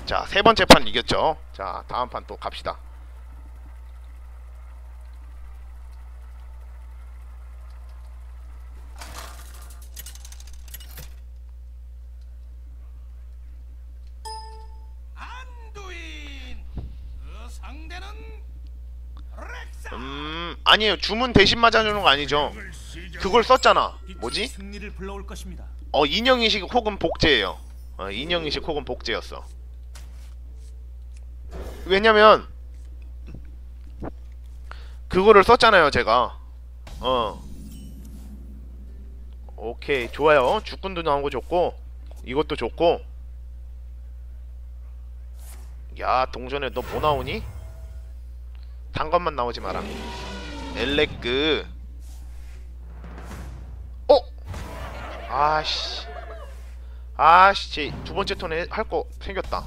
자, 세 번째 판 이겼죠. 자, 다음 판 또 갑시다. 아니에요. 주문 대신 맞아주는 거 아니죠. 그걸 썼잖아. 뭐지? 인형인식 혹은 복제예요. 인형인식 혹은 복제였어. 왜냐면 그거를 썼잖아요, 제가. 오케이, 좋아요. 주꾼도 나온 거 좋고, 이것도 좋고. 야, 동전에 너 뭐 나오니? 단것만 나오지 마라. 엘레크. 아씨, 제 두 번째 턴에 할 거 생겼다.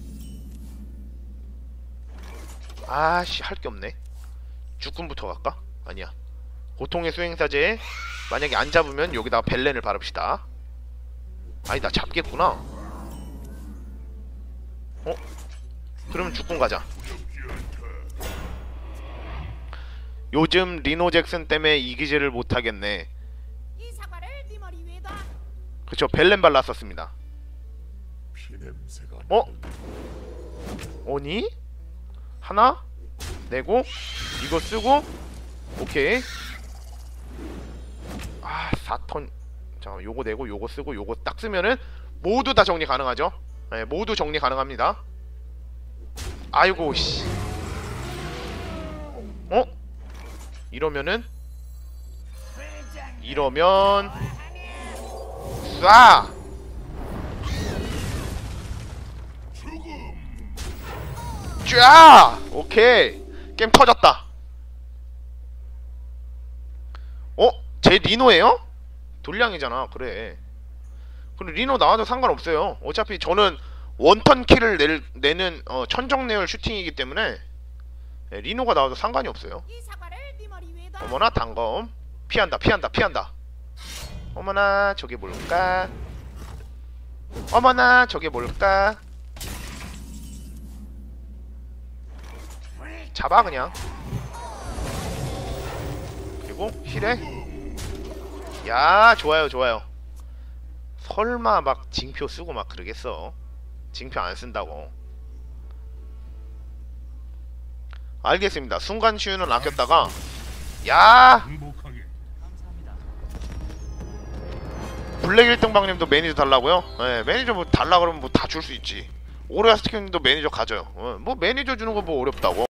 아씨, 할 게 없네. 주꾼부터 갈까? 아니야. 고통의 수행사제. 만약에 안 잡으면 여기다가 벨렌을 바릅시다. 아니, 나 잡겠구나. 그러면 주꾼 가자. 요즘 리노 잭슨 때문에 이기지를 못하겠네. 그쵸, 벨렌 발랐었습니다. 오니? 하나? 내고 이거 쓰고 오케이. 4턴. 잠깐만, 요거 내고 요거 쓰고 요거 딱 쓰면은 모두 다 정리 가능하죠. 네, 모두 정리 가능합니다. 아이고 씨. 이러면 쏴! 쫙! 오케이. 게임 터졌다. 제 리노예요? 돌량이잖아. 그래. 그럼 리노 나와도 상관없어요. 어차피 저는 원턴 킬을 내는 천정내열 슈팅이기 때문에 리노가 나와도 상관이 없어요. 어머나, 단검. 피한다. 어머나, 저게 뭘까? 어머나, 저게 뭘까? 잡아 그냥. 그리고 힐해. 야, 좋아요. 설마 막 징표 쓰고 막 그러겠어. 징표 안 쓴다고. 알겠습니다. 순간 치유는 아꼈다가. 야, 블랙 1등방님도 매니저 달라고요? 네, 매니저 뭐 달라 그러면 뭐 다 줄 수 있지. 오레아스티님도 매니저 가져요. 뭐 매니저 주는 거 뭐 어렵다고.